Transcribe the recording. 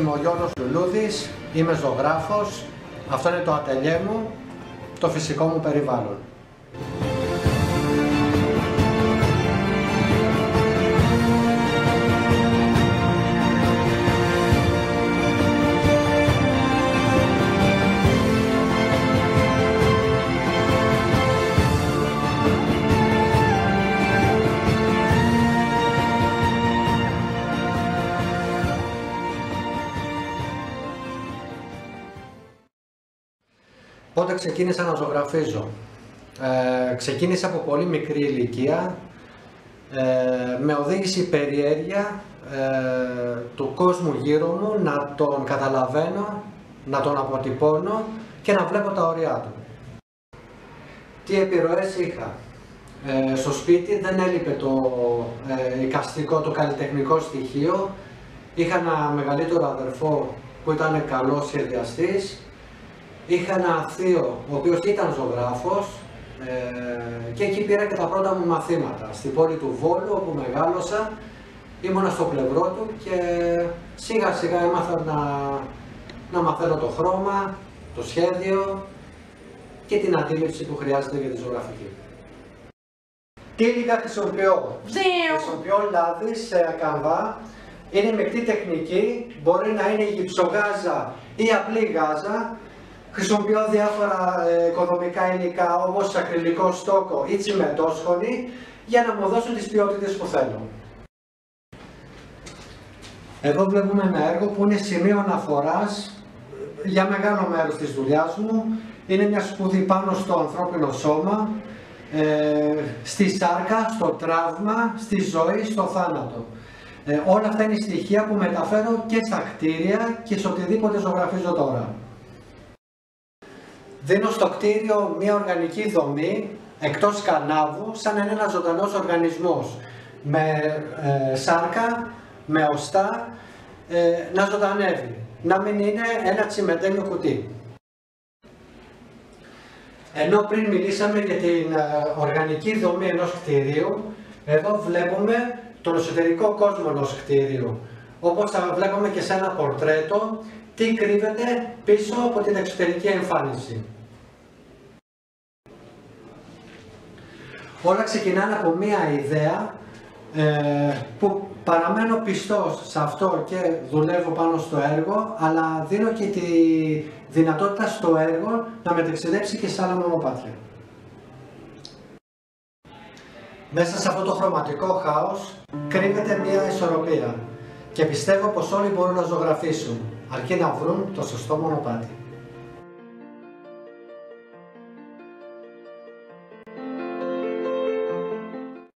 Είμαι ο Γιώργος Λουλούδης, είμαι ζωγράφος. Αυτό είναι το ατελιέ μου, το φυσικό μου περιβάλλον. Πότε ξεκίνησα να ζωγραφίζω? Ξεκίνησα από πολύ μικρή ηλικία. Με οδήγησε η περιέργεια του κόσμου γύρω μου να τον καταλαβαίνω, να τον αποτυπώνω και να βλέπω τα όρια του. Τι επιρροές είχα? Στο σπίτι δεν έλειπε το εικαστικό, το καλλιτεχνικό στοιχείο. Είχα ένα μεγαλύτερο αδερφό που ήταν καλός σχεδιαστής. Είχα ένα θείο ο οποίος ήταν ζωγράφος και εκεί πήρα και τα πρώτα μου μαθήματα. Στην πόλη του Βόλου, όπου μεγάλωσα, ήμουνα στο πλευρό του και σιγά σιγά έμαθα να μαθαίνω το χρώμα, το σχέδιο και την αντίληψη που χρειάζεται για τη ζωγραφική. Τι υλικά χρησιμοποιώ? Χρησιμοποιώ λάδι σε καμβά. Είναι μεικτή τεχνική, μπορεί να είναι γυψογάζα ή απλή γάζα. Χρησιμοποιώ διάφορα οικοδομικά υλικά όπως ακριλικό στόκο ή τσιμεντόσχονη για να μου δώσουν τις ποιότητες που θέλω. Εδώ βλέπουμε ένα έργο που είναι σημείο αναφοράς για μεγάλο μέρος της δουλειάς μου. Είναι μια σπουδή πάνω στο ανθρώπινο σώμα, στη σάρκα, στο τραύμα, στη ζωή, στο θάνατο. Όλα αυτά είναι στοιχεία που μεταφέρω και στα κτίρια και σε οτιδήποτε ζωγραφίζω τώρα. Δίνω στο κτίριο μια οργανική δομή, εκτός κανάβου, σαν να είναι ένας ζωντανός οργανισμός, με σάρκα, με οστά, να ζωντανεύει, να μην είναι ένα τσιμεντένιο κουτί. Ενώ πριν μιλήσαμε για την οργανική δομή ενός κτίριου, εδώ βλέπουμε τον εσωτερικό κόσμο ενός κτίριου, όπως θα βλέπουμε και σε ένα πορτρέτο, τι κρύβεται πίσω από την εξωτερική εμφάνιση. Όλα ξεκινάνε από μία ιδέα που παραμένω πιστός σε αυτό και δουλεύω πάνω στο έργο, αλλά δίνω και τη δυνατότητα στο έργο να μεταξιδέψει και σε άλλα μονοπάτια. Μέσα σε αυτό το χρωματικό χάος κρύβεται μία ισορροπία και πιστεύω πως όλοι μπορούν να ζωγραφίσουν, αρκεί να βρουν το σωστό μονοπάτι.